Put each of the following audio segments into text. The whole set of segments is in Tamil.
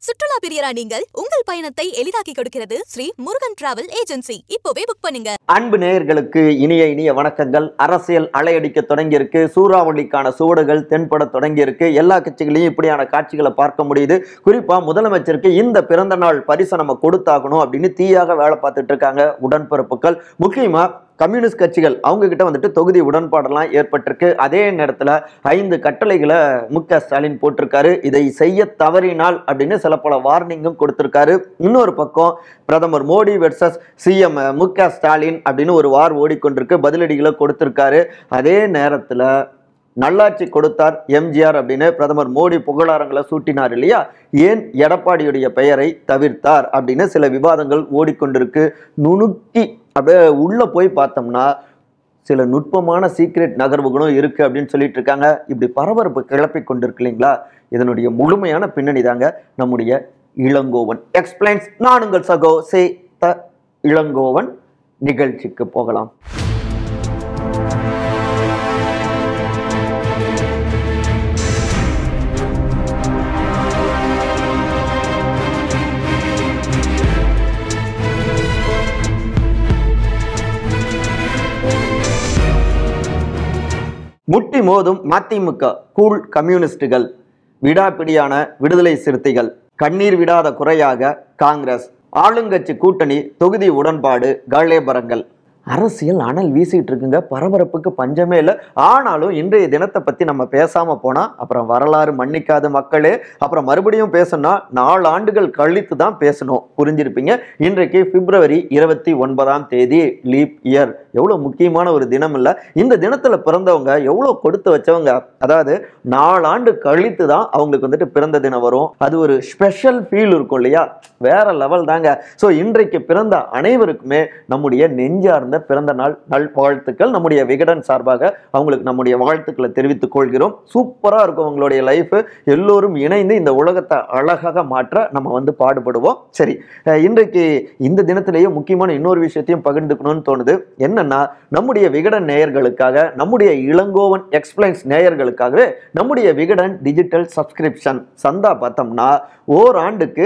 சுற்றுலா பிரியரா நீங்கள் உங்கள் பயணத்தை எளிதாக்கி கொடுக்கிறது ஸ்ரீ முருகன் டிராவல் ஏஜென்சி. இப்போவே புக் பண்ணுங்க. அன்பு நேயர்களுக்கு இனிய வணக்கங்கள். அரசியல் அலையடிக்க தொடங்கியிருக்கு. சூறாவளிக்கான சுவடுகள் தென்பட தொடங்கியிருக்கு. எல்லா கட்சிகளையும் இப்படியான காட்சிகளை பார்க்க முடியுது. குறிப்பா முதலமைச்சருக்கு இந்த பிறந்த நாள் பரிசை நம்ம கொடுத்தாகணும் அப்படின்னு தீயாக வேலை பார்த்துட்டு இருக்காங்க உடன்பிறப்புகள். முக்கியமா கம்யூனிஸ்ட் கட்சிகள் அவங்க கிட்ட வந்துட்டு தொகுதி உடன்பாடெல்லாம் ஏற்பட்டிருக்கு. அதே நேரத்தில் 5 கட்டளைகளை மு.க. ஸ்டாலின் போட்டிருக்காரு. இதை செய்ய தவறினால் அப்படின்னு சில பல வார்னிங்கும் கொடுத்திருக்காரு. இன்னொரு பக்கம் பிரதமர் மோடி வெர்சஸ் சிஎம் மு.க. ஸ்டாலின் அப்படின்னு ஒரு வார் ஓடிக்கொண்டிருக்கு. பதிலடிகளை கொடுத்திருக்காரு. அதே நேரத்தில் நல்லாட்சி கொடுத்தார் எம்ஜிஆர் அப்படின்னு பிரதமர் மோடி புகழாரங்களை சூட்டினார் இல்லையா? ஏன் எடப்பாடியுடைய பெயரை தவிர்த்தார் அப்படின்னு சில விவாதங்கள் ஓடிக்கொண்டிருக்கு. நுணுக்கி அப்படியே உள்ள போய் பார்த்தோம்னா சில நுட்பமான சீக்ரெட் நகர்வுகளும் இருக்கு அப்படின்னு சொல்லிட்டு இருக்காங்க. இப்படி பரபரப்பு கிளப்பி கொண்டிருக்கு இல்லைங்களா? இதனுடைய முழுமையான பின்னணி தாங்க நம்முடைய இளங்கோவன் எக்ஸ்பிளைன்ஸ். நான் உங்கள் சகோ சே த இளங்கோவன். நிகழ்ச்சிக்கு போகலாம். முட்டி மோதும் மதிமுக, கூல் கம்யூனிஸ்டுகள், விடாப்பிடியான விடுதலை சிறுத்தைகள், கண்ணீர் விடாத குறையாக காங்கிரஸ், ஆளுங்கட்சி கூட்டணி தொகுதி உடன்பாடு, கலேபரங்கள். அரசியல் அனல் வீசிட்டு இருக்குங்க. பரபரப்புக்கு பஞ்சமே இல்லை. ஆனாலும் இன்றைய தினத்தை பற்றி நம்ம பேசாமல் போனால் அப்புறம் வரலாறு மன்னிக்காத மக்களே. அப்புறம் மறுபடியும் பேசணும்னா 4 ஆண்டுகள் கழித்து தான் பேசணும். புரிஞ்சிருப்பீங்க. இன்றைக்கு பிப்ரவரி 29ஆம் தேதி, லீப் இயர். எவ்வளோ முக்கியமான ஒரு தினம் இல்லை? இந்த தினத்தில் பிறந்தவங்க எவ்வளோ கொடுத்து வச்சவங்க. அதாவது 4 ஆண்டு கழித்து தான் அவங்களுக்கு வந்துட்டு பிறந்த தினம் வரும். அது ஒரு ஸ்பெஷல் ஃபீல் இருக்கும் இல்லையா? வேற லெவல் தாங்க. ஸோ இன்றைக்கு பிறந்த அனைவருக்குமே நம்முடைய நெஞ்சார்ந்த பிறந்த நாள் நல்வாழ்த்துக்கள். நம்முடைய விகடன் சார்பாக அவங்களுக்கு நம்முடைய வாழ்த்துக்களை தெரிவித்துக் கொள்கிறோம். சூப்பரா இருக்கும் உங்களுடைய லைஃப். எல்லோரும் இணைந்து இந்த உலகத்தை அழகாக மாற்ற நம்ம வந்து பாடுபடுவோம். சரி, இன்றைக்கு இந்த தினத்திலேயே முக்கியமான இன்னொரு விஷயத்தையும் பகிர்ந்துக்கணும்னு தோணுது. என்னன்னா, நம்முடைய விகடன் நேயர்களுக்காக, நம்முடைய இளங்கோவன் எக்ஸ்பிளைன்ஸ் நேயர்களுக்காகவே நம்முடைய விகடன் டிஜிட்டல் சப்ஸ்கிரிப்ஷன் சந்தா பார்த்தோம்னா ஓராண்டுக்கு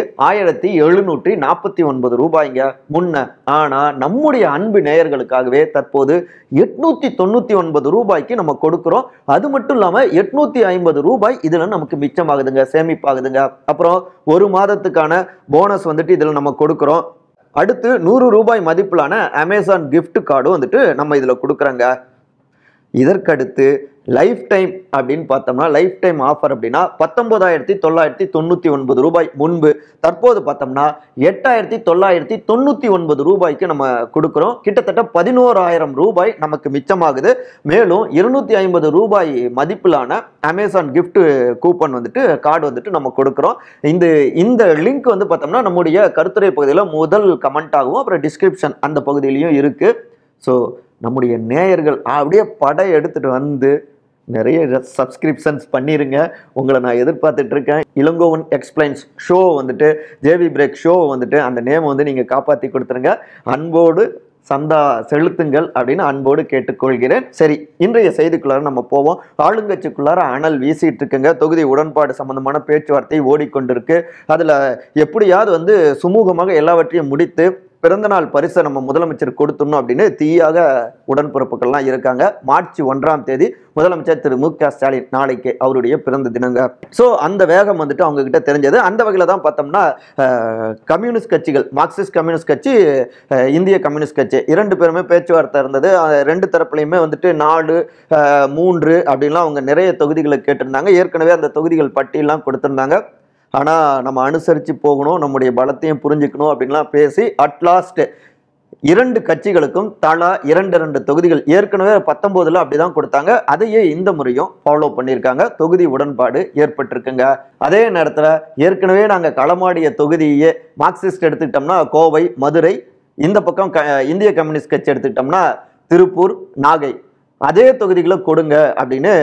1749 ரூபாய்ங்க முன்ன. ஆனா நம்முடைய அன்பு நேயர்களுக்காகவே தற்போது 899 ரூபாய்க்கு நம்ம கொடுக்கிறோம். அது மட்டும் இல்லாம 850 ரூபாய் இதுல நமக்கு மிச்சமாகுதுங்க, சேமிப்பாகுதுங்க. அப்புறம் ஒரு மாதத்துக்கான போனஸ் வந்துட்டு இதுல நம்ம கொடுக்கிறோம். அடுத்து 100 ரூபாய் மதிப்பிலான அமேசான் கிஃப்ட் கார்டும் வந்துட்டு நம்ம இதுல கொடுக்குறோங்க. இதற்கடுத்து லைஃப் டைம் அப்படின்னு பார்த்தோம்னா, லைஃப் டைம் ஆஃபர் அப்படின்னா 19,999 ரூபாய் முன்பு. தற்போது பார்த்தோம்னா 8,999 ரூபாய்க்கு நம்ம கொடுக்குறோம். கிட்டத்தட்ட 11,000 ரூபாய் நமக்கு மிச்சமாகுது. மேலும் 250 ரூபாய் மதிப்பிலான அமேசான் கிஃப்ட் கூப்பன் வந்துட்டு கார்டு வந்துட்டு நம்ம கொடுக்குறோம். இந்த லிங்க் வந்து பார்த்தோம்னா நம்முடைய கருத்துரை பகுதியில் முதல் கமெண்ட் ஆகும், அப்புறம் டிஸ்கிரிப்ஷன் அந்த பகுதியிலையும் இருக்கு. ஸோ நம்முடைய நேயர்கள் அப்படியே படை எடுத்துட்டு வந்து நிறைய சப்ஸ்கிரிப்ஷன்ஸ் பண்ணிருங்க. உங்களை நான் எதிர்பார்த்துட்டு இருக்கேன். இளங்கோவன் எக்ஸ்பிளைன்ஸ் ஷோ வந்துட்டு, ஜேவி பிரேக் ஷோ வந்துட்டு அந்த நேம் வந்து நீங்கள் காப்பாற்றி கொடுத்துருங்க. அன்போடு சந்தா செலுத்துங்கள் அப்படின்னு அன்போடு கேட்டுக்கொள்கிறேன். சரி, இன்றைய செய்திக்குள்ளார நம்ம போவோம். ஆளுங்கட்சிக்குள்ளார அனல் வீசிட்டு இருக்குங்க. தொகுதி உடன்பாடு சம்பந்தமான பேச்சுவார்த்தை ஓடிக்கொண்டிருக்கு. அதில் எப்படியாவது வந்து சுமூகமாக எல்லாவற்றையும் முடித்து பிறந்தநாள் பரிசை நம்ம முதலமைச்சர் கொடுத்துடணும் அப்படின்னு தீயாக உடன்பிறப்புகள்லாம் இருக்காங்க. மார்ச் 1ஆம் தேதி முதலமைச்சர் திரு மு.க. ஸ்டாலின் நாளைக்கு அவருடைய பிறந்த தினங்க. ஸோ அந்த வேகம் வந்துட்டு அவங்க கிட்ட தெரிஞ்சது. அந்த வகையில் தான் பார்த்தோம்னா கம்யூனிஸ்ட் கட்சிகள், மார்க்சிஸ்ட் கம்யூனிஸ்ட் கட்சி, இந்திய கம்யூனிஸ்ட் கட்சி 2 பேருமே பேச்சுவார்த்தை இருந்தது. 2 தரப்புலையுமே வந்துட்டு 4, 3 அப்படின்லாம் அவங்க நிறைய தொகுதிகளை கேட்டிருந்தாங்க. ஏற்கனவே அந்த தொகுதிகள் பட்டியலாம் கொடுத்துருந்தாங்க. ஆனால் நம்ம அனுசரித்து போகணும், நம்முடைய பலத்தையும் புரிஞ்சுக்கணும் அப்படின்லாம் பேசி அட்லாஸ்ட் 2 கட்சிகளுக்கும் தலா 2 தொகுதிகள் ஏற்கனவே 19 அப்படிதான் கொடுத்தாங்க. அதையே இந்த முறையும் ஃபாலோ பண்ணியிருக்காங்க. தொகுதி உடன்பாடு ஏற்பட்டிருக்குங்க. அதே நேரத்தில் ஏற்கனவே நாங்கள் களமாடிய தொகுதியே மார்க்சிஸ்ட் எடுத்துக்கிட்டோம்னா கோவை, மதுரை, இந்த பக்கம் இந்திய கம்யூனிஸ்ட் கட்சி எடுத்துக்கிட்டோம்னா திருப்பூர், நாகை, அதே தொகுதிகளை கொடுங்க அப்படின்னு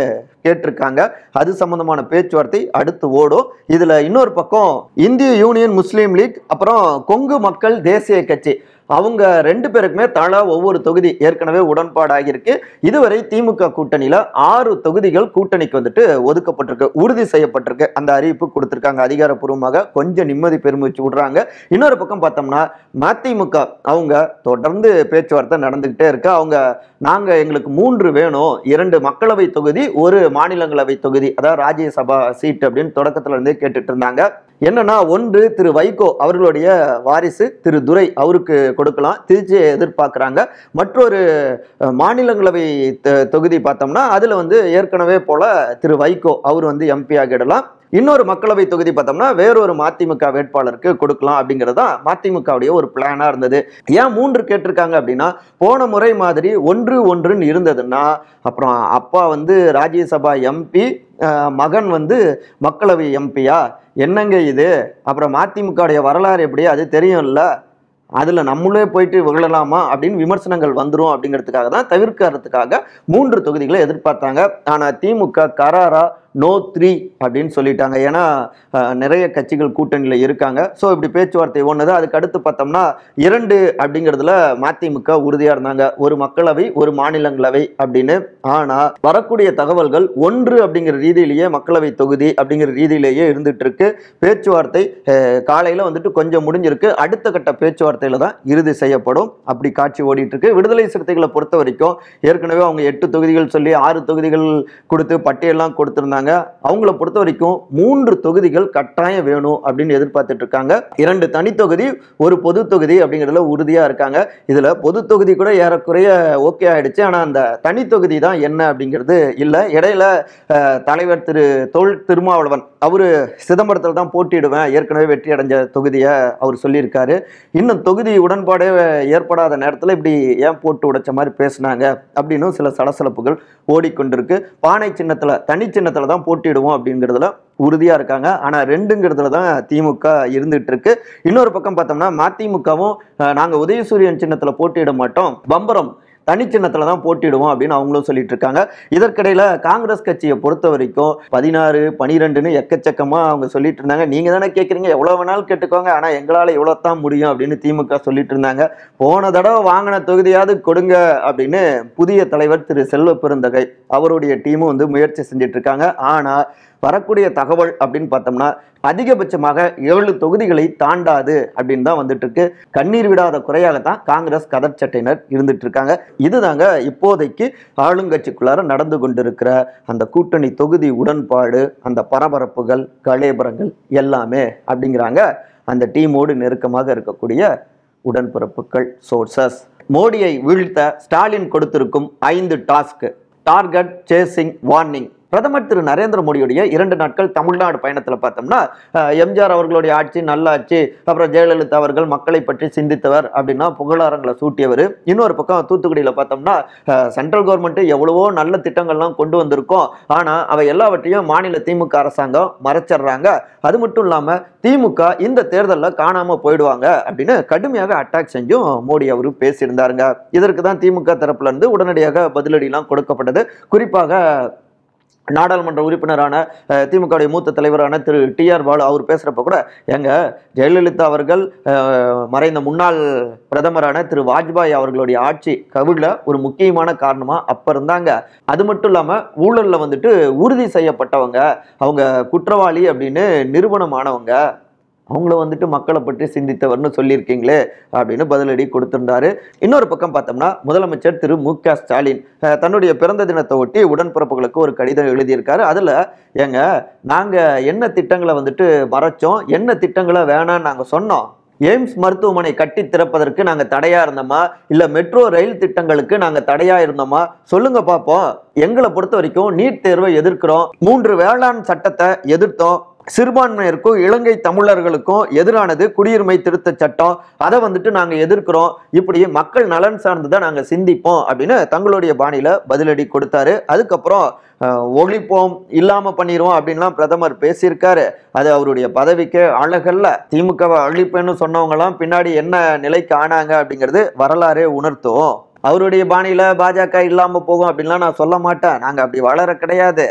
கேட்டிருக்காங்க. அது சம்பந்தமான பேச்சுவார்த்தை அடுத்து ஓடும். இதுல இன்னொரு பக்கம் இந்திய யூனியன் முஸ்லீம் லீக் அப்புறம் கொங்கு மக்கள் தேசிய கட்சி அவங்க 2 பேருக்குமே தலா ஒவ்வொரு தொகுதி ஏற்கனவே உடன்பாடாகியிருக்கு. இதுவரை திமுக கூட்டணியில 6 தொகுதிகள் கூட்டணிக்கு வந்துட்டு ஒதுக்கப்பட்டிருக்கு, உறுதி செய்யப்பட்டிருக்கு. அந்த அறிவிப்பு கொடுத்திருக்காங்க அதிகாரப்பூர்வமாக. கொஞ்சம் நிம்மதி பெருமிச்சு விடுறாங்க. இன்னொரு பக்கம் பார்த்தோம்னா மதிமுக அவங்க தொடர்ந்து பேச்சுவார்த்தை நடந்துகிட்டே இருக்கு. அவங்க எங்களுக்கு 3 வேணும், 2 மக்களவை தொகுதி 1 மாநிலங்களவை தொகுதி, அதாவது ராஜ்யசபா சீட் அப்படின்னு தொடக்கத்துல இருந்தே கேட்டுட்டு இருந்தாங்க. என்னன்னா, ஒன்று திரு வைகோ அவர்களுடைய வாரிசு திரு துரை அவருக்கு கொடுக்கலாம், திருச்சியை எதிர்பார்க்கிறாங்க. மற்றொரு மாநிலங்களவை தொகுதி பார்த்தோம்னா அதுல வந்து ஏற்கனவே போல திரு வைகோ அவர் வந்து எம்பி ஆகிடலாம். இன்னொரு மக்களவை தொகுதி பார்த்தோம்னா வேறொரு மதிமுக வேட்பாளருக்கு கொடுக்கலாம் அப்படிங்கிறது தான் மதிமுகவுடைய ஒரு பிளானா இருந்தது. ஏன் 3 கேட்டிருக்காங்க அப்படின்னா, போன முறை மாதிரி 1-1 இருந்ததுன்னா அப்புறம் அப்பா வந்து ராஜ்யசபா எம்பி, மகன் வந்து மக்களவை எம்பியா, என்னங்க இது? அப்புறம் மதிமுகவுடைய வரலாறு எப்படி அது தெரியும்ல, அதுல நம்மளே போயிட்டு விழலாமா அப்படின்னு விமர்சனங்கள் வந்துரும் அப்படிங்கிறதுக்காக தான் தவிர்க்கிறதுக்காக 3 தொகுதிகளை எதிர்பார்த்தாங்க. ஆனா திமுக கராரா நோ 3 அப்படின்னு சொல்லிட்டாங்க. ஏன்னா நிறைய கட்சிகள் கூட்டணியில் இருக்காங்க. ஸோ இப்படி பேச்சுவார்த்தை ஒன்றுது. அதுக்கு அடுத்து பார்த்தோம்னா 2 அப்படிங்கிறதுல மதிமுக உறுதியாக இருந்தாங்க, 1 மக்களவை 1 மாநிலங்களவை அப்படின்னு. ஆனால் வரக்கூடிய தகவல்கள் 1 அப்படிங்கிற ரீதியிலேயே மக்களவை தொகுதி அப்படிங்கிற ரீதியிலேயே இருந்துட்டு இருக்கு. பேச்சுவார்த்தை காலையில் வந்துட்டு கொஞ்சம் முடிஞ்சிருக்கு. அடுத்த கட்ட பேச்சுவார்த்தையில தான் இறுதி செய்யப்படும் அப்படி காட்சி ஓடிட்டு இருக்கு. விடுதலை சிறுத்தைகளை பொறுத்த வரைக்கும் ஏற்கனவே அவங்க 8 தொகுதிகள் சொல்லி 6 தொகுதிகள் கொடுத்து பட்டியலாம் கொடுத்திருந்தாங்க. அவங்கள பொறுத்த வரைக்கும் 3 தொகுதிகள் கட்டாயம் வேணும் அப்படின்னு எதிர்பார்த்துட்டு இருக்காங்க. 2 தனி தொகுதி 1 பொது தொகுதி அப்படிங்கிறதுல உறுதியா இருக்காங்க. இதுல பொது தொகுதி கூட ஏறக்குறைய ஓகே ஆயிடுச்சு. ஆனா அந்த தனி தொகுதி தான் என்ன அப்படிங்கிறது இல்ல. இடையில தலைவர் திரு தொல் திருமாவளவன் அவரு சிதம்பரத்தில் தான் போட்டியிடுவேன், ஏற்கனவே வெற்றி அடைஞ்ச தொகுதியை அவர் சொல்லியிருக்காரு. இன்னும் தொகுதி உடன்பாடே ஏற்படாத நேரத்தில் இப்படி ஏன் போட்டு உடைச்ச மாதிரி பேசினாங்க அப்படின்னு சில சலசலப்புகள் ஓடிக்கொண்டிருக்கு. பானை சின்னத்துல தனி சின்னத்துல தான் போட்டிடுவோம் அப்படிங்கிறதுல உறுதியா இருக்காங்க. ஆனா 2ங்கிறதுல தான் திமுக இருந்துட்டு இருக்கு. இன்னொரு பக்கம் பார்த்தோம்னா மதிமுகவும் நாங்க உதயசூரியன் சின்னத்துல போட்டியிட மாட்டோம், பம்பரம் தனி சின்னத்துல தான் போட்டிடுவோம் அப்படின்னு அவங்களும் சொல்லிட்டு இருக்காங்க. இதற்கிடையில காங்கிரஸ் கட்சியை பொறுத்த வரைக்கும் 16, 12ன்னு எக்கச்சக்கமா அவங்க சொல்லிட்டு இருந்தாங்க. நீங்க தானே கேட்குறீங்க, எவ்வளவு வேணாலும் கேட்டுக்கோங்க, ஆனா எங்களால இவ்வளவுதான் முடியும் அப்படின்னு திமுக சொல்லிட்டு இருந்தாங்க. போன தடவை வாங்கின தொகுதியாவது கொடுங்க அப்படின்னு புதிய தலைவர் திரு செல்வ பெருந்தகை அவருடைய டீமும் வந்து முயற்சி செஞ்சிட்டு இருக்காங்க. ஆனா வரக்கூடிய தகவல் அப்படின்னு பார்த்தோம்னா அதிகபட்சமாக 7 தொகுதிகளை தாண்டாது அப்படின்னு தான் வந்துட்டு இருக்கு. கண்ணீர் விடாத குறையாகத்தான் காங்கிரஸ் கதர் சட்டையினர் இருந்துட்டு இருக்காங்க. இதுதாங்க இப்போதைக்கு ஆளுங்கட்சிக்குள்ளார நடந்து கொண்டிருக்கிற அந்த கூட்டணி தொகுதி உடன்பாடு, அந்த பரபரப்புகள், கலேபரங்கள் எல்லாமே அப்படிங்கிறாங்க அந்த டீமோடு நெருக்கமாக இருக்கக்கூடிய உடன்பிறப்புகள், சோர்சஸ். மோடியை வீழ்த்த ஸ்டாலின் கொடுத்திருக்கும் 5 டாஸ்க். Target, chasing, warning. பிரதமர் திரு நரேந்திர மோடியுடைய 2 நாட்கள் தமிழ்நாடு பயணத்தில் பார்த்தோம்னா எம்ஜிஆர் அவர்களுடைய ஆட்சி நல்லாட்சி, அப்புறம் ஜெயலலிதா அவர்கள் மக்களை பற்றி சிந்தித்தவர் அப்படின்னா புகழாரங்களை சூட்டியவர். இன்னொரு பக்கம் தூத்துக்குடியில் பார்த்தோம்னா சென்ட்ரல் கவர்மெண்ட் எவ்வளவோ நல்ல திட்டங்கள்லாம் கொண்டு வந்திருக்கோம், ஆனால் அவை எல்லாவற்றையும் மாநில திமுக அரசாங்கம் மறைச்சிடுறாங்க. அது மட்டும் இல்லாமல் திமுக இந்த தேர்தலில் காணாம போயிடுவாங்க அப்படின்னு கடுமையாக அட்டாக் செஞ்சும் மோடி அவரு பேசியிருந்தாருங்க. இதற்கு தான் திமுக தரப்புல இருந்து உடனடியாக பதிலடிலாம் கொடுக்கப்பட்டது. குறிப்பாக நாடாளுமன்ற உறுப்பினரான திமுகவுடைய மூத்த தலைவரான திரு டிஆர் பாலு அவர் பேசுறப்ப கூட, எங்க ஜெயலலிதா அவர்கள் மறைந்த முன்னாள் பிரதமரான திரு வாஜ்பாய் அவர்களுடைய ஆட்சி கவிழ்ல ஒரு முக்கியமான காரணமா அப்ப இருந்தாங்க. அது மட்டும் இல்லாம ஊழல்ல வந்துட்டு உறுதி செய்யப்பட்டவங்க, அவங்க குற்றவாளி அப்படின்னு நிரூபணமானவங்க, அவங்கள வந்துட்டு மக்களை பற்றி சிந்தித்தவர்னு சொல்லியிருக்கீங்களே அப்படின்னு பதிலடி கொடுத்திருந்தாரு. இன்னொரு பக்கம் பார்த்தோம்னா முதலமைச்சர் திரு மு.க. ஸ்டாலின் தன்னுடைய பிறந்த தினத்தை ஒட்டி உடன்பிறப்புகளுக்கு ஒரு கடிதம் எழுதியிருக்காரு. அதுல ஏங்க நாங்க என்ன திட்டங்களை வந்துட்டு மறைச்சோம், என்ன திட்டங்களை வேணான்னு நாங்க சொன்னோம், எய்ம்ஸ் மருத்துவமனை கட்டி திறப்பதற்கு நாங்க தடையா இருந்தோமா, இல்ல மெட்ரோ ரயில் திட்டங்களுக்கு நாங்க தடையா இருந்தோமா, சொல்லுங்க பாப்போம். எங்களை பொறுத்த வரைக்கும் நீட் தேர்வை எதிர்க்கிறோம், 3 வேளாண் சட்டத்தை எதிர்த்தோம், சிறுபான்மையினருக்கும் இலங்கை தமிழர்களுக்கும் எதிரானது குடியுரிமை திருத்த சட்டம், அதை வந்துட்டு நாங்க எதிர்க்கிறோம், இப்படி மக்கள் நலன் சார்ந்துதான் நாங்க சிந்திப்போம் அப்படின்னு தங்களுடைய பாணியில பதிலடி கொடுத்தாரு. அதுக்கப்புறம் ஒழிப்போம், இல்லாம பண்ணிடுவோம் அப்படின்லாம் பிரதமர் பேசியிருக்காரு. அது அவருடைய பதவிக்கு அழகல்ல. திமுகவை அழிப்பேன்னு சொன்னவங்க எல்லாம் பின்னாடி என்ன நிலைக்கு ஆனாங்க அப்படிங்கிறது வரலாறே உணர்த்தும். அவருடைய பாணியில பாஜக இல்லாம போகும் அப்படின்லாம் நான் சொல்ல மாட்டேன், நாங்க அப்படி வளர கிடையாது,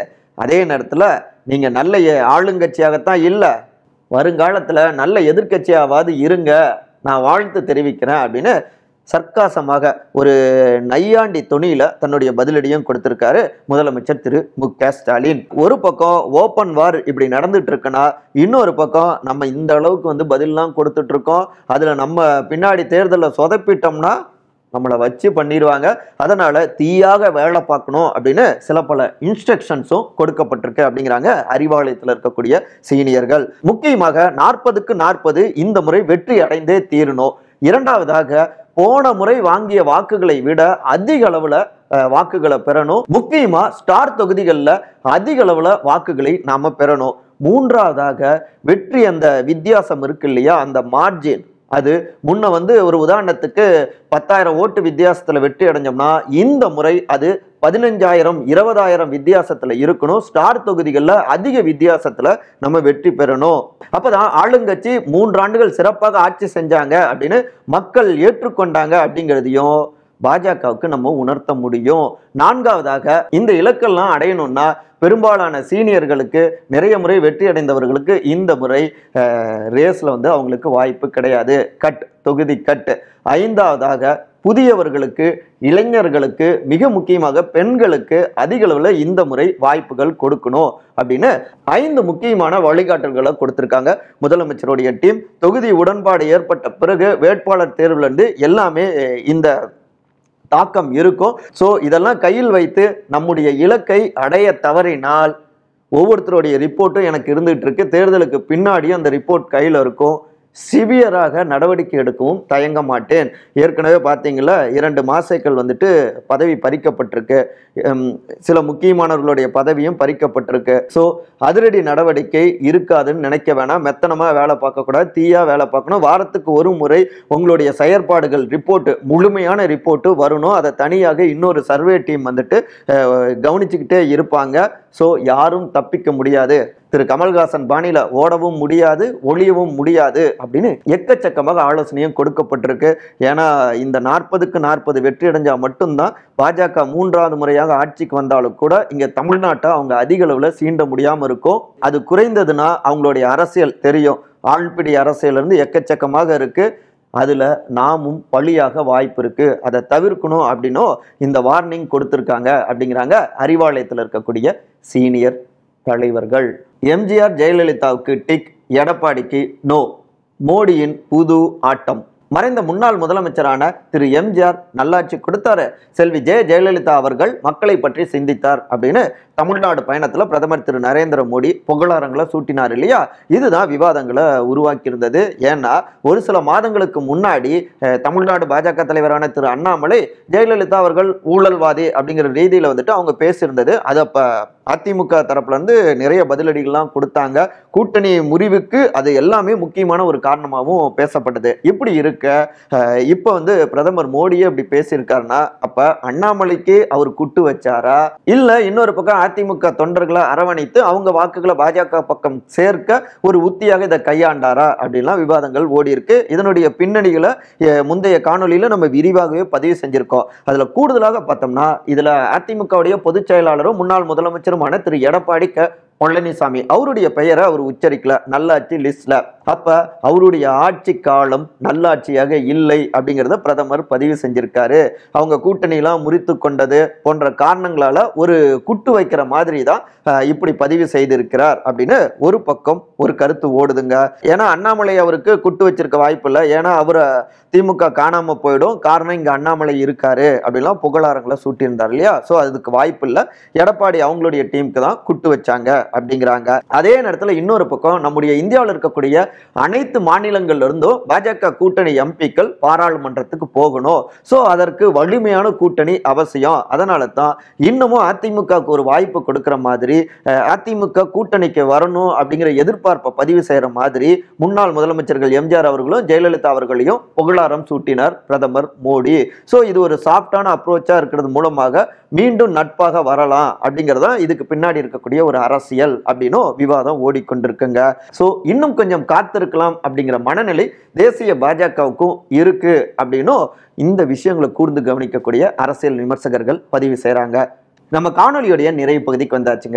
அதே நேரத்தில் நீங்கள் நல்ல ஆளுங்கட்சியாகத்தான் இல்லை, வருங்காலத்தில் நல்ல எதிர்க்கட்சியாவது இருங்க, நான் வாழ்த்து தெரிவிக்கிறேன் அப்படின்னு சர்க்காசமாக ஒரு நையாண்டி துணியில தன்னுடைய பதிலடியும் கொடுத்திருக்காரு முதலமைச்சர் திரு மு.க. ஸ்டாலின். ஒரு பக்கம் ஓப்பன் வார் இப்படி நடந்துட்டு இருக்குன்னா, இன்னொரு பக்கம் நம்ம இந்த அளவுக்கு வந்து பதிலெல்லாம் கொடுத்துட்டு இருக்கோம், அதுல நம்ம பின்னாடி தேர்தலில் சொதப்பிட்டோம்னா நம்மளை வச்சு பண்ணிடுவாங்க, அதனால தீயாக வேலை பார்க்கணும் அப்படின்னு சில பல இன்ஸ்ட்ரக்ஷன்ஸும் கொடுக்கப்பட்டிருக்கு அப்படிங்கிறாங்க அறிவாலயத்தில் இருக்கக்கூடிய சீனியர்கள். முக்கியமாக 40க்கு 40 இந்த முறை வெற்றி அடைந்தே தீரணும். இரண்டாவதாக போன முறை வாங்கிய வாக்குகளை விட அதிக அளவுல வாக்குகளை பெறணும். முக்கியமா ஸ்டார் தொகுதிகளில் அதிக அளவுல வாக்குகளை நாம பெறணும். மூன்றாவதாக வெற்றி அந்த வித்தியாசம் இருக்கு இல்லையா, அந்த மார்ஜின், அது முன்ன வந்து ஒரு உதாரணத்துக்கு 10,000 ஓட்டு வித்தியாசத்துல வெற்றி அடைஞ்சோம்னா இந்த முறை அது 15,000 20,000 வித்தியாசத்துல இருக்கணும். ஸ்டார் தொகுதிகளில் அதிக வித்தியாசத்துல நம்ம வெற்றி பெறணும். அப்பதான் ஆளுங்கட்சி 3 ஆண்டுகள் சிறப்பாக ஆட்சி செஞ்சாங்க அப்படின்னு மக்கள் ஏற்றுக்கொண்டாங்க அப்படிங்கிறதையும் பாஜகவுக்கு நம்ம உணர்த்த முடியும். நான்காவதாக இந்த இலக்கெல்லாம் அடையணும்னா பெரும்பாலான சீனியர்களுக்கு, நிறைய முறை வெற்றி அடைந்தவர்களுக்கு இந்த முறை ரேஸ்ல வந்து அவங்களுக்கு வாய்ப்பு கிடையாது, கட், தொகுதி கட். ஐந்தாவதாக புதியவர்களுக்கு, இளைஞர்களுக்கு, மிக முக்கியமாக பெண்களுக்கு அதிக அளவில் இந்த முறை வாய்ப்புகள் கொடுக்கணும் அப்படின்னு 5 முக்கியமான வழிகாட்டல்களை கொடுத்திருக்காங்க முதலமைச்சருடைய டீம். தொகுதி உடன்பாடு ஏற்பட்ட பிறகு வேட்பாளர் தேர்வுல இருந்து எல்லாமே இந்த தாக்கம் இருக்கும். ஸோ இதெல்லாம் கையில் வைத்து நம்முடைய இலக்கை அடைய தவறினால் ஒவ்வொருத்தருடைய ரிப்போர்ட்டும் எனக்கு இருந்துகிட்டு இருக்கு, தேர்தலுக்கு பின்னாடியும் அந்த ரிப்போர்ட் கையில் இருக்கும், சிவியராக நடவடிக்கை எடுக்கவும் தயங்க மாட்டேன். ஏற்கனவே பார்த்தீங்களா 2 மாசைகள் வந்துட்டு பதவி பறிக்கப்பட்டிருக்கு, சில முக்கியமானவர்களுடைய பதவியும் பறிக்கப்பட்டிருக்கு. ஸோ அதிரடி நடவடிக்கை இருக்காதுன்னு நினைக்க வேணாம். மெத்தனமாக வேலை பார்க்கக்கூடாது, தீயா வேலை பார்க்கணும். வாரத்துக்கு ஒரு முறை உங்களுடைய செயற்பாடுகள் ரிப்போர்ட்டு, முழுமையான ரிப்போர்ட்டு வரணும். அதை தனியாக இன்னொரு சர்வே டீம் வந்துட்டு கவனிச்சுக்கிட்டே இருப்பாங்க. ஸோ யாரும் தப்பிக்க முடியாது, திரு கமல்ஹாசன் பாணியில ஓடவும் முடியாது, ஒளியவும் முடியாது அப்படின்னு எக்கச்சக்கமாக ஆலோசனையும் கொடுக்கப்பட்டிருக்கு. ஏன்னா இந்த 40க்கு 40 வெற்றி அடைஞ்சா மட்டும்தான் பாஜக 3வது முறையாக ஆட்சிக்கு வந்தாலும் கூட இங்க தமிழ்நாட்டை அவங்க அதிக அளவுல சீண்ட முடியாம இருக்கும். அது குறைந்ததுன்னா அவங்களுடைய அரசியல் தெரியும், ஆள்பிடி அரசியல் இருந்து எக்கச்சக்கமாக இருக்கு, அதுல நாமும் பழியாக வாய்ப்பு இருக்கு, அதை தவிர்க்கணும் அப்படின்னும் இந்த வார்னிங் கொடுத்திருக்காங்க அப்படிங்கிறாங்க அறிவாலயத்தில் இருக்கக்கூடிய சீனியர் தலைவர்கள். எம்ஜிஆர் ஜெயலலிதாவுக்கு டிக், எடப்பாடிக்கு நோ, மோடியின் புது ஆட்டம். மறைந்த முன்னாள் முதலமைச்சரான திரு எம்ஜிஆர் நல்லாட்சி கொடுத்தாரு, செல்வி ஜெயலலிதா அவர்கள் மக்களை பற்றி சிந்தித்தார் அப்படின்னு தமிழ்நாடு பயணத்துல பிரதமர் திரு நரேந்திர மோடி புகழாரங்களை சூட்டினார் இல்லையா. இதுதான் விவாதங்களை உருவாக்கி இருந்தது. ஏன்னா ஒரு சில மாதங்களுக்கு முன்னாடி தமிழ்நாடு பாஜக தலைவரான திரு அண்ணாமலை ஜெயலலிதா அவர்கள் ஊழல்வாதி அப்படிங்கிற ரீதியில வந்துட்டு அவங்க பேசியிருந்தது. அது அப்ப அதிமுக தரப்புல இருந்து நிறைய பதிலடிகள்லாம் கொடுத்தாங்க. கூட்டணி முறிவுக்கு அது எல்லாமே முக்கியமான ஒரு காரணமாகவும் பேசப்பட்டது. இப்படி இருக்க இப்ப வந்து பிரதமர் மோடியே இப்படி பேசியிருக்காருன்னா அப்ப அண்ணாமலைக்கு அவர் குட்டு வச்சாரா, இல்ல இன்னொரு பக்கம் அதிமுக தொண்டர்களை அரவணைத்து அவங்க வாக்குகளை பாஜக பக்கம் சேர்க்க ஒரு உத்தியாக இதை கையாண்டாரா அப்படின்லாம் விவாதங்கள் ஓடி இருக்கு. இதனுடைய பின்னணிகளை முந்தைய காணொலியில நம்ம விரிவாகவே பதிவு செஞ்சிருக்கோம். அதுல கூடுதலாக பார்த்தோம்னா இதுல அதிமுகவுடைய பொதுச் செயலாளரும் முன்னாள் முதலமைச்சருமான திரு எடப்பாடி பழனிசாமி அவருடைய பெயரை அவர் உச்சரிக்கல நல்லாட்சி லிஸ்ட்ல. அப்ப அவருடைய ஆட்சி காலம் நல்லாட்சியாக இல்லை அப்படிங்கிறத பிரதமர் பதிவு செஞ்சிருக்காரு. அவங்க கூட்டணியெல்லாம் முறித்து கொண்டது போன்ற காரணங்களால ஒரு குட்டு வைக்கிற மாதிரி தான் இப்படி பதிவு செய்திருக்கிறார் அப்படின்னு ஒரு பக்கம் ஒரு கருத்து ஓடுதுங்க. ஏன்னா அண்ணாமலை அவருக்கு குட்டு வச்சிருக்க வாய்ப்பு இல்லை, ஏன்னா அவரை திமுக காணாம போயிடும், காரணம் இங்க அண்ணாமலை இருக்காரு அப்படின்லாம் புகழாரங்களை சூட்டியிருந்தார் இல்லையா. ஸோ அதுக்கு வாய்ப்பு இல்லை, எடப்பாடி அவங்களுடைய டீமுக்கு தான் குட்டு வச்சாங்க அப்படிங்கிறாங்க. அதே நேரத்தில் இன்னொரு பக்கம் நம்முடைய இந்தியாவில் இருக்கக்கூடிய அனைத்து மாநிலங்கள்ல இருந்தும் பாஜக கூட்டணி எம்பிக்கள் பாராளுமன்றத்துக்கு போகணும். ஸோ அதற்கு வலிமையான கூட்டணி அவசியம். அதனால தான் இன்னமும் அதிமுகவுக்கு ஒரு வாய்ப்பு கொடுக்கிற மாதிரி அதிமுக கூட்டணிக்கு வரணும் அப்படிங்கிற எதிர்பார்ப்பை பதிவு செய்யற மாதிரி முன்னாள் முதலமைச்சர்கள் எம்ஜிஆர் அவர்களும் ஜெயலலிதா அவர்களையும் புகழாரம் சூட்டினார் பிரதமர் மோடி. ஸோ இது ஒரு சாஃப்டான அப்ரோச்சா இருக்கிறது மூலமாக மீண்டும் நட்பாக வரலாம் அப்படிங்கிறதா இதுக்கு பின்னாடி இருக்கக்கூடிய ஒரு அரசியல் அப்படின்னும் விவாதம் ஓடிக்கொண்டிருக்குங்க. ஸோ இன்னும் கொஞ்சம் காத்திருக்கலாம் அப்படிங்கிற மனநிலை தேசிய பாஜகவுக்கும் இருக்கு அப்படின்னும் இந்த விஷயங்களை கூர்ந்து கவனிக்கக்கூடிய அரசியல் விமர்சகர்கள் பதிவு செய்கிறாங்க. நம்ம காணொலியுடைய நிறைவு பகுதிக்கு வந்தாச்சுங்க.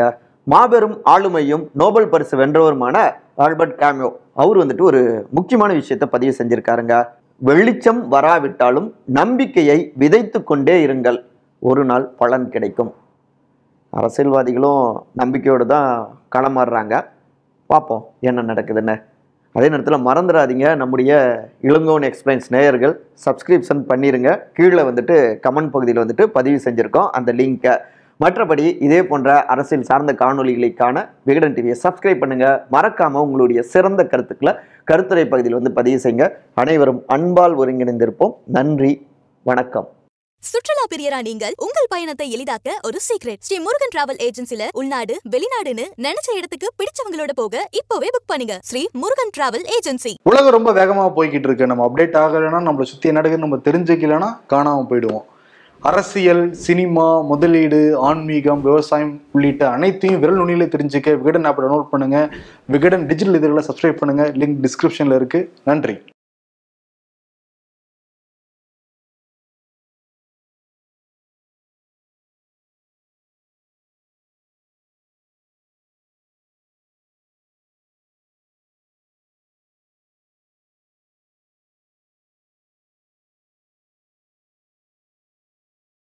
மாபெரும் ஆளுமையும் நோபல் பரிசு வென்றவருமான ஆல்பர்ட் காமியோ அவர் வந்துட்டு ஒரு முக்கியமான விஷயத்தை பதிவு செஞ்சிருக்காருங்க. வெளிச்சம் வராவிட்டாலும் நம்பிக்கையை விதைத்து கொண்டே இருங்கள், ஒரு நாள் பலன் கிடைக்கும். அரசியல்வாதிகளும் நம்பிக்கையோடு தான் களமாடுறாங்க. பார்ப்போம் என்ன நடக்குதுன்னு. அதே நேரத்தில் மறந்துடாதீங்க, நம்முடைய இளங்கோவன் எக்ஸ்பிளைன்ஸ் நேயர்கள் சப்ஸ்கிரிப்ஷன் பண்ணிடுங்க. கீழே வந்துட்டு கமெண்ட் பகுதியில் வந்துட்டு பதிவு செஞ்சுருக்கோம் அந்த லிங்கை. மற்றபடி இதே போன்ற அரசியல் சார்ந்த காணொலிகளுக்கான விகடன் டிவியை சப்ஸ்கிரைப் பண்ணுங்கள். மறக்காமல் உங்களுடைய சிறந்த கருத்துக்களை கருத்துரை பகுதியில் வந்து பதிவு செய்யுங்க. அனைவரும் அன்பால் ஒருங்கிணைந்திருப்போம். நன்றி, வணக்கம். சுற்றுலா பிரியரா நீங்கள் உங்கள் பயணத்தை எளிதாக்க ஒரு சீக்ரெட். ஸ்ரீ முருகன் டிராவல் ஏஜென்சில உள்நாடு வெளிநாடுன்னு நினைச்ச இடத்துக்கு பிடிச்சவங்களோட போக இப்போவே புக் பண்ணுங்க. Sri Murugan travel agency. உலகம் ரொம்ப வேகமா போய்கிட்டு இருக்கு. நம்ம அப்டேட் ஆகலைன்னா, நம்மளை சுத்தி என்ன நடக்குதுன்னு நம்ம தெரிஞ்சுக்கலன்னா காணாம போயிடுவோம். அரசியல், சினிமா, முதலீடு, ஆன்மீகம், விவசாயம் உள்ளிட்ட அனைத்தையும் விரல் நுனியில தெரிஞ்சுக்க விகடன் ஆப்பை டவுன்லோட் பண்ணுங்க. விகடன் டிஜிட்டல் இதழில் சப்ஸ்கிரைப் பண்ணுங்க. லிங்க் டிஸ்கிரிப்ஷன்ல இருக்கு. நன்றி.